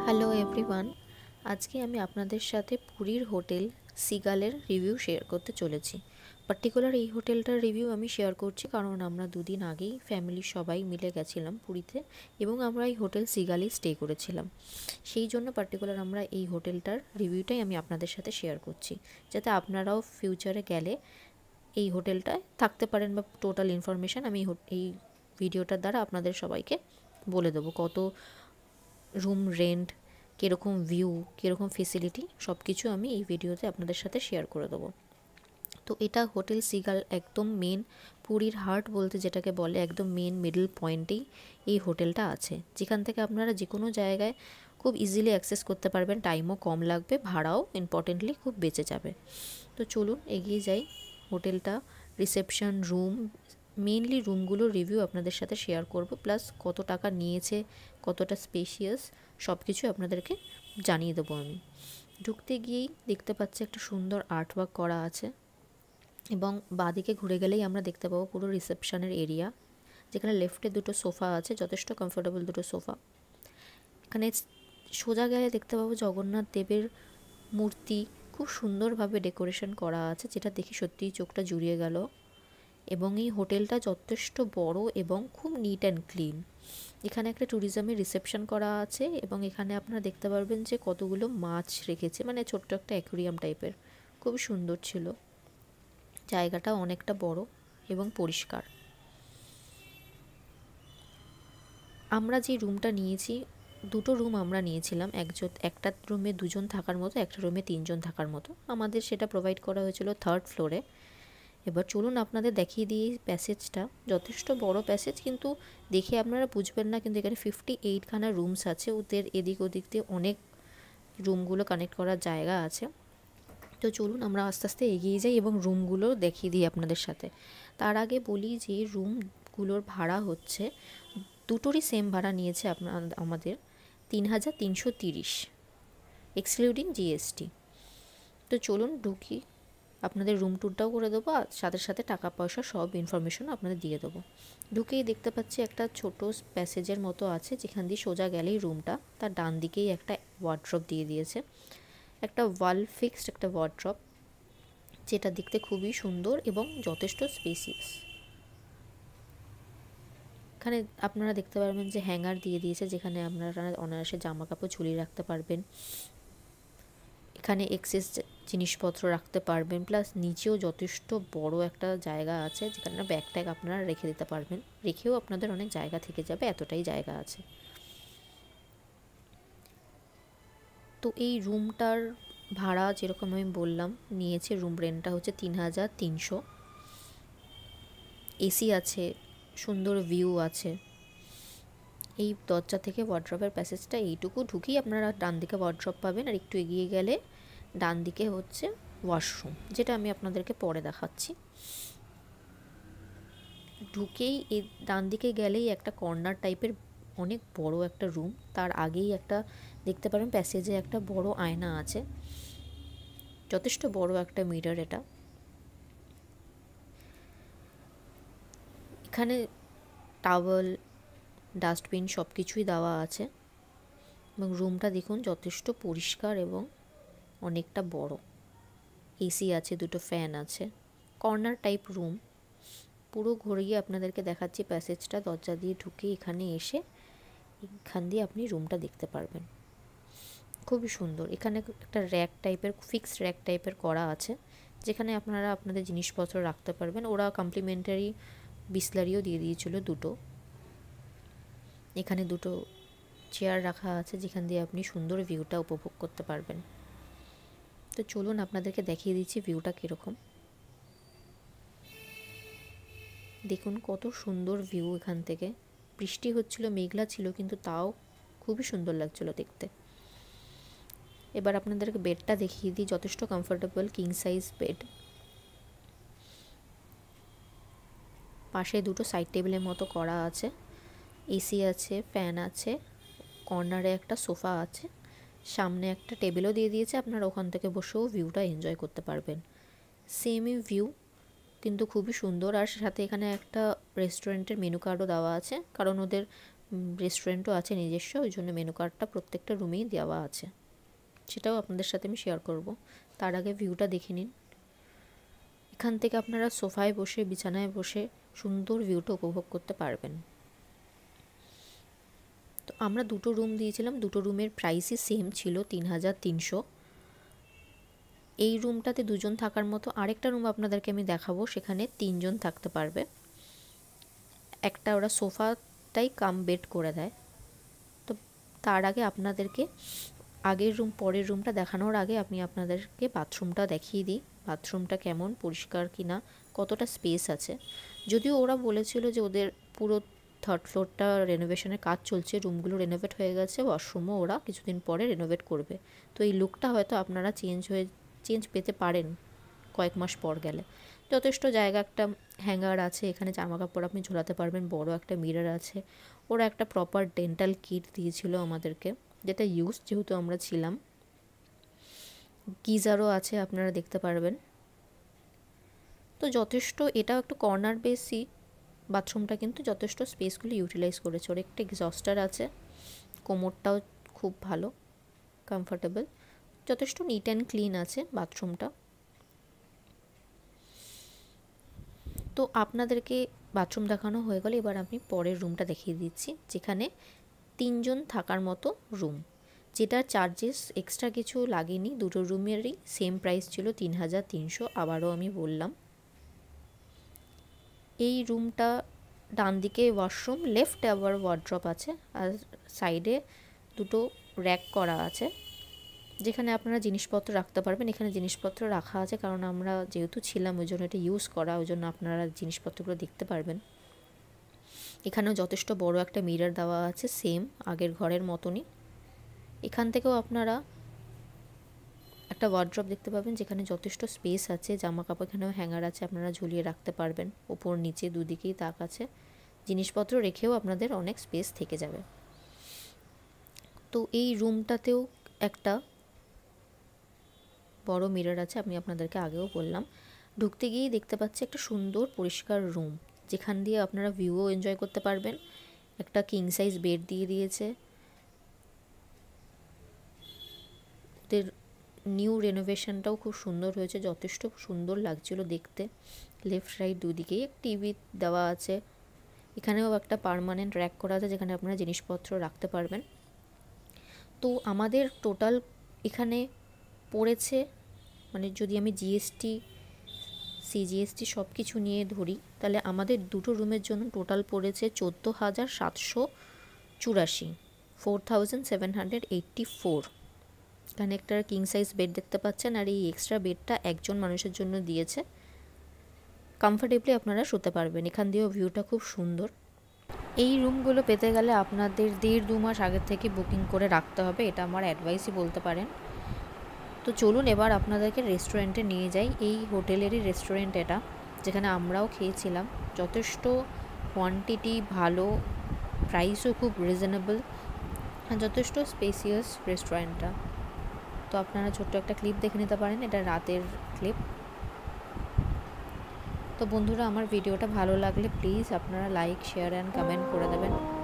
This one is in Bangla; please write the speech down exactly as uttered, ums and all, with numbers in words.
হ্যালো এভরিওয়ান, আজকে আমি আপনাদের সাথে পুরীর হোটেল সিগালের রিভিউ শেয়ার করতে চলেছি। পার্টিকুলার এই হোটেলটার রিভিউ আমি শেয়ার করছি কারণ আমরা দুদিন আগেই ফ্যামিলির সবাই মিলে গেছিলাম পুরীতে এবং আমরা এই হোটেল সিগালেই স্টে করেছিলাম। সেই জন্য পার্টিকুলার আমরা এই হোটেলটার রিভিউটাই আমি আপনাদের সাথে শেয়ার করছি, যাতে আপনারাও ফিউচারে গেলে এই হোটেলটায় থাকতে পারেন বা টোটাল ইনফরমেশান আমি এই ভিডিওটার দ্বারা আপনাদের সবাইকে বলে দেবো। কত রুম রেন্ট, কীরকম ভিউ, কীরকম ফেসিলিটি, সব কিছু আমি এই ভিডিওতে আপনাদের সাথে শেয়ার করে দেবো। তো এটা হোটেল সিগাল একদম মেন পুরীর হার্ট বলতে যেটাকে বলে, একদম মেন মিডল পয়েন্টেই এই হোটেলটা আছে, যেখান থেকে আপনারা যে কোনো জায়গায় খুব ইজিলি অ্যাক্সেস করতে পারবেন। টাইমও কম লাগবে, ভাড়াও ইম্পর্টেন্টলি খুব বেঁচে যাবে। তো চলুন এগিয়ে যাই। হোটেলটা, রিসেপশন, রুম, মেনলি রুমগুলোর রিভিউ আপনাদের সাথে শেয়ার করব, প্লাস কত টাকা নিয়েছে, কতটা স্পেশিয়াস, সব কিছু আপনাদেরকে জানিয়ে দেবো আমি। ঢুকতে গিয়েই দেখতে পাচ্ছি একটা সুন্দর আর্ট ওয়ার্ক করা আছে এবং বাঁদিকে ঘুরে গেলেই আমরা দেখতে পাবো পুরো রিসেপশনের এরিয়া, যেখানে লেফটে দুটো সোফা আছে, যথেষ্ট কমফোর্টেবল দুটো সোফা। এখানে সোজা গেলে দেখতে পাবো জগন্নাথ দেবের মূর্তি খুব সুন্দরভাবে ডেকোরেশন করা আছে, যেটা দেখে সত্যিই চোখটা জুড়িয়ে গেল। এবং এই হোটেলটা যথেষ্ট বড় এবং খুব নিট অ্যান্ড ক্লিন। এখানে একটা ট্যুরিজমের রিসেপশন করা আছে এবং এখানে আপনারা দেখতে পারবেন যে কতগুলো মাছ রেখেছে, মানে ছোট্ট একটা অ্যাকুরিয়াম টাইপের, খুবই সুন্দর ছিল। জায়গাটা অনেকটা বড় এবং পরিষ্কার। আমরা যে রুমটা নিয়েছি, দুটো রুম আমরা নিয়েছিলাম, একজন একটা রুমে দুজন থাকার মতো, একটা রুমে তিনজন থাকার মতো। আমাদের সেটা প্রোভাইড করা হয়েছিল থার্ড ফ্লোরে। এবার চলুন আপনাদের দেখিয়ে দিই প্যাসেজটা। যথেষ্ট বড় প্যাসেজ, কিন্তু দেখে আপনারা বুঝবেন না, কিন্তু এখানে ফিফটি এইটখানা রুমস আছে। ওদের এদিক ওদিক দিয়ে অনেক রুমগুলো কানেক্ট করার জায়গা আছে। তো চলুন আমরা আস্তে আস্তে এগিয়ে যাই এবং রুমগুলো দেখিয়ে দিই আপনাদের সাথে। তার আগে বলি যে রুমগুলোর ভাড়া হচ্ছে, দুটোরই সেম ভাড়া নিয়েছে আপনার আমাদের তিন হাজার তিনশো তিরিশ এক্সক্লুডিং জিএসটি। তো চলুন ঢুকি, আপনাদের রুম ট্যুরটাও করে দেবো, আর সাথে সাথে টাকা পয়সা সব ইনফরমেশন আপনাদের দিয়ে দেবো। ঢুকেই দেখতে পাচ্ছি একটা ছোট প্যাসেজের মতো আছে, যেখান দিয়ে সোজা গেলেই রুমটা, তার ডান দিকেই একটা ওয়ার্ড্রপ দিয়ে দিয়েছে, একটা ওয়াল ফিক্সড একটা ওয়ার্ড্রপ, যেটা দেখতে খুবই সুন্দর এবং যথেষ্ট স্পেসিয়াস। এখানে আপনারা দেখতে পারবেন যে হ্যাঙ্গার দিয়ে দিয়েছে, যেখানে আপনারা অনায়াসে জামা কাপড় ঝুলিয়ে রাখতে পারবেন। এখানে এক্সেস জিনিসপত্র রাখতে পারবেন, প্লাস নিচেও যথেষ্ট বড় একটা জায়গা আছে, যেখানে ব্যাগ ট্যাগ আপনারা রেখে দিতে পারবেন, রেখেও আপনাদের অনেক জায়গা থেকে যাবে, এতটাই জায়গা আছে। তো এই রুমটার ভাড়া যেরকম আমি বললাম নিয়েছে, রুম রেন্টটা হচ্ছে তিন হাজার তিনশো। এসি আছে, সুন্দর ভিউ আছে। এই দরজা থেকে ওয়ার্ড্রপের প্যাসেজটা এইটুকু, ঢুকেই আপনারা ডান দিকে ওয়ার্ড্রপ পাবেন, আর একটু এগিয়ে গেলে ডান দিকে হচ্ছে ওয়াশরুম, যেটা আমি আপনাদেরকে পরে দেখাচ্ছি। ঢুকেই এই ডান দিকে গেলেই একটা কর্নার টাইপের অনেক বড় একটা রুম, তার আগেই একটা দেখতে পারেন প্যাসেজে একটা বড় আয়না আছে, যথেষ্ট বড় একটা মিরর এটা। এখানে টাওয়েল, ডাস্টবিন সব কিছুই দেওয়া আছে এবং রুমটা দেখুন যথেষ্ট পরিষ্কার এবং অনেকটা বড়। এসি আছে, দুটো ফ্যান আছে, কর্নার টাইপ রুম। পুরো ঘুরিয়ে আপনাদেরকে দেখাচ্ছি প্যাসেজটা। দরজা দিয়ে ঢুকে এখানে এসে এখান দিয়ে আপনি রুমটা দেখতে পারবেন, খুবই সুন্দর। এখানে একটা র্যাক টাইপের, ফিক্সড র্যাক টাইপের করা আছে, যেখানে আপনারা আপনাদের জিনিসপত্র রাখতে পারবেন। ওরা কমপ্লিমেন্টারি বিসলারিও দিয়ে দিয়েছিল দুটো। এখানে দুটো চেয়ার রাখা আছে, যেখান দিয়ে আপনি সুন্দর ভিউটা উপভোগ করতে পারবেন। তো চলুন আপনাদেরকে দেখিয়ে দিচ্ছি ভিউটা কীরকম। দেখুন কত সুন্দর ভিউ এখান থেকে। বৃষ্টি হচ্ছিল, মেঘলা ছিল, কিন্তু তাও খুবই সুন্দর লাগছিল দেখতে। এবার আপনাদেরকে বেডটা দেখিয়ে দিই, যথেষ্ট কমফোর্টেবল কিং সাইজ বেড। পাশে দুটো সাইড টেবিলের মতো করা আছে, এসি আছে, ফ্যান আছে, কর্নারে একটা সোফা আছে, সামনে একটা টেবিলও দিয়ে দিয়েছে, আপনারা ওখান থেকে বসেও ভিউটা এনজয় করতে পারবেন। সেমই ভিউ, কিন্তু খুবই সুন্দর। আর সাথে এখানে একটা রেস্টুরেন্টের মেনু কার্ডও দেওয়া আছে, কারণ ওদের রেস্টুরেন্টও আছে নিজস্ব, ওই জন্য মেনু কার্ডটা প্রত্যেকটা রুমেই দেওয়া আছে, সেটাও আপনাদের সাথে আমি শেয়ার করব। তার আগে ভিউটা দেখে নিন। এখান থেকে আপনারা সোফায় বসে বিছানায় বসে সুন্দর ভিউটা উপভোগ করতে পারবেন। তো আমরা দুটো রুম দিয়েছিলাম, দুটো রুমের প্রাইসই সেম ছিল তিন হাজার তিনশো। এই রুমটাতে দুজন থাকার মতো আরেকটা রুম আপনাদেরকে আমি দেখাবো, সেখানে তিনজন থাকতে পারবে। একটা ওরা সোফাটাই কাম বেড করে দেয়। তো তার আগে আপনাদেরকে আগের রুম পরের রুমটা দেখানোর আগে আমি আপনাদেরকে বাথরুমটা দেখিয়ে দিই। বাথরুমটা কেমন, পরিষ্কার কিনা, কতটা স্পেস আছে। যদিও ওরা বলেছিল যে ওদের পুরো থার্ড ফ্লোরটা রেনোভেশনের কাজ চলছে, রুমগুলো রেনোভেট হয়ে গেছে, ওয়াশরুমও ওরা কিছুদিন পরে রেনোভেট করবে। তো এই লুকটা হয়তো আপনারা চেঞ্জ হয়ে চেঞ্জ পেতে পারেন কয়েক মাস পর গেলে। যথেষ্ট জায়গা, একটা হ্যাঙ্গার আছে, এখানে জামা কাপড় আপনি ঝোলাতে পারবেন, বড় একটা মিরর আছে। ওরা একটা প্রপার ডেন্টাল কিট দিয়েছিল আমাদেরকে, যেটা ইউজ যেহেতু আমরা ছিলাম। গিজারও আছে, আপনারা দেখতে পারবেন। তো যথেষ্ট, এটাও একটু কর্নার বেসি বাথরুমটা, কিন্তু যথেষ্ট স্পেসগুলো ইউটিলাইজ করেছে। ওর একটা এক্সস্টার আছে, কোমরটাও খুব ভালো, কমফোর্টেবল, যথেষ্ট নিট অ্যান্ড ক্লিন আছে বাথরুমটা। তো আপনাদেরকে বাথরুম দেখানো হয়ে গেলে এবার আমি পরের রুমটা দেখিয়ে দিচ্ছি, যেখানে তিনজন থাকার মতো রুম, যেটার চার্জেস এক্সট্রা কিছু লাগেনি। দুটো রুমেরই সেম প্রাইস ছিল তিন হাজার তিনশো। আবারও আমি বললাম, এই রুমটা ডান দিকে ওয়াশরুম, লেফটে আবার ওয়ার্ড্রপ আছে, আর সাইডে দুটো র্যাক করা আছে যেখানে আপনারা জিনিসপত্র রাখতে পারবেন। এখানে জিনিসপত্র রাখা আছে কারণ আমরা যেহেতু ছিলাম ওই জন্য এটা ইউজ করা, ওই জন্য আপনারা জিনিসপত্রগুলো দেখতে পারবেন। এখানেও যথেষ্ট বড় একটা মিরর দেওয়া আছে, সেম আগের ঘরের মতনই। এখান থেকেও আপনারা একটা ওয়ার্ড্রপ দেখতে পাবেন যেখানে যথেষ্ট স্পেস আছে, জামা কাপড়, এখানেও হ্যাঙ্গার আছে, আপনারা ঝুলিয়ে রাখতে পারবেন। ওপর নিচে দুদিকেই তাক আছে, জিনিসপত্র রেখেও আপনাদের অনেক স্পেস থেকে যাবে। তো এই রুমটাতেও একটা বড় মিরর আছে, আমি আপনাদেরকে আগেও বললাম। ঢুকতে গিয়েই দেখতে পাচ্ছি একটা সুন্দর পরিষ্কার রুম, যেখান দিয়ে আপনারা ভিউও এনজয় করতে পারবেন। একটা কিং সাইজ বেড দিয়ে দিয়েছে। ওদের নিউ রেনোভেশনটাও খুব সুন্দর হয়েছে, যথেষ্ট সুন্দর লাগছিল দেখতে। লেফট রাইট দুদিকেই টিভি দেওয়া আছে। এখানেও একটা পার্মানেন্ট র্যাক করা আছে যেখানে আপনারা জিনিসপত্র রাখতে পারবেন। তো আমাদের টোটাল এখানে পড়েছে, মানে যদি আমি জিএসটি সিজিএসটি সব কিছু নিয়ে ধরি, তাহলে আমাদের দুটো রুমের জন্য টোটাল পড়েছে চোদ্দো হাজার সাতশো চুরাশি, four thousand seven hundred eighty four. এখানে একটা কিং সাইজ বেড দেখতে পাচ্ছেন, আর এই এক্সট্রা বেডটা একজন মানুষের জন্য দিয়েছে। কমফোর্টেবলি আপনারা শুতে পারবেন। এখান দিয়েও ভিউটা খুব সুন্দর। এই রুমগুলো পেতে গেলে আপনাদের দেড় দু মাস আগের থেকে বুকিং করে রাখতে হবে, এটা আমার অ্যাডভাইসই বলতে পারেন। তো চলুন এবার আপনাদেরকে রেস্টুরেন্টে নিয়ে যাই। এই হোটেলেরই রেস্টুরেন্ট এটা, যেখানে আমরাও খেয়েছিলাম। যথেষ্ট কোয়ান্টিটি ভালো, প্রাইসও খুব রিজনেবল, আর যথেষ্ট স্পেসিয়াস রেস্টুরেন্টটা। তো আপনারা ছোট্ট একটা ক্লিপ দেখে নিতে পারেন, এটা রাতের ক্লিপ। তো বন্ধুরা, আমার ভিডিওটা ভালো লাগলে প্লিজ আপনারা লাইক, শেয়ার অ্যান্ড কমেন্ট করে দেবেন।